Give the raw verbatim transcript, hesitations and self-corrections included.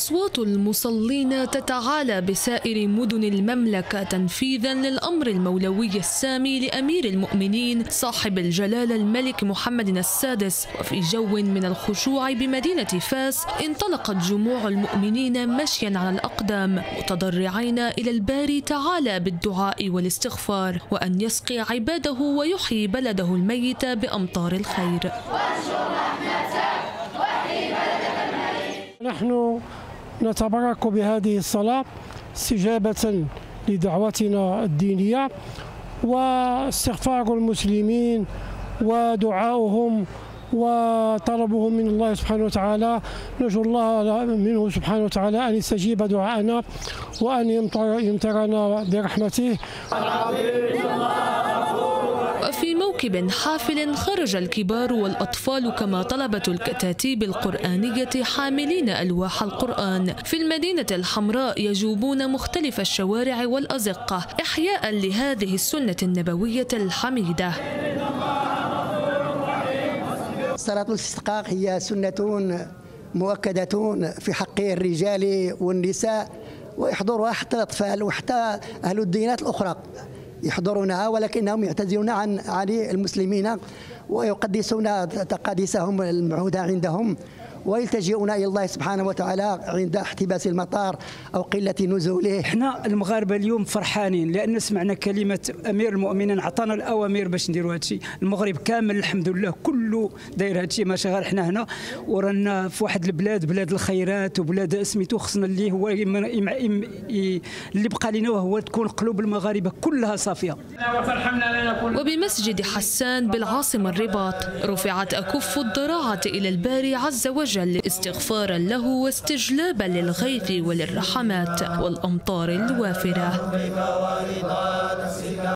أصوات المصلين تتعالى بسائر مدن المملكة تنفيذا للأمر المولوي السامي لأمير المؤمنين صاحب الجلالة الملك محمد السادس. وفي جو من الخشوع بمدينة فاس انطلقت جموع المؤمنين مشيا على الأقدام متضرعين إلى الباري تعالى بالدعاء والاستغفار، وأن يسقي عباده ويحيي بلده الميت بأمطار الخير. نحن نتبرك بهذه الصلاة استجابة لدعوتنا الدينية واستغفار المسلمين ودعاؤهم وطلبهم من الله سبحانه وتعالى. نرجو الله منه سبحانه وتعالى أن يستجيب دعاءنا وأن يمطرنا برحمته. وفي موكب حافل خرج الكبار والأطفال كما طلبة الكتاتيب القرآنية حاملين ألواح القرآن في المدينة الحمراء يجوبون مختلف الشوارع والأزقة إحياء لهذه السنة النبوية الحميدة. صلاة الاستسقاء هي سنة مؤكدة في حق الرجال والنساء، ويحضرها حتى الأطفال وحتى أهل الديانات الأخرى يحضرونها، ولكنهم يعتزلون عن عن المسلمين ويقدسون تقاديسهم المعهودة عندهم، ويلتجئون إلى الله سبحانه وتعالى عند احتباس المطار أو قلة نزوله. احنا المغاربة اليوم فرحانين لأن سمعنا كلمة أمير المؤمنين عطانا الأوامر باش نديروا هذا الشيء. المغرب كامل الحمد لله كله داير هذا الشيء، ماشي غير احنا هنا، ورانا في واحد البلاد بلاد الخيرات وبلاد سميتو خصنا اللي هو اللي بقى لنا وهو تكون قلوب المغاربة كلها صافية. وبمسجد حسان بالعاصمة الرباط رفعت أكف الضراعة إلى الباري عز وجل استغفارا له واستجلابا للغيث وللرحمات والأمطار الوافرة.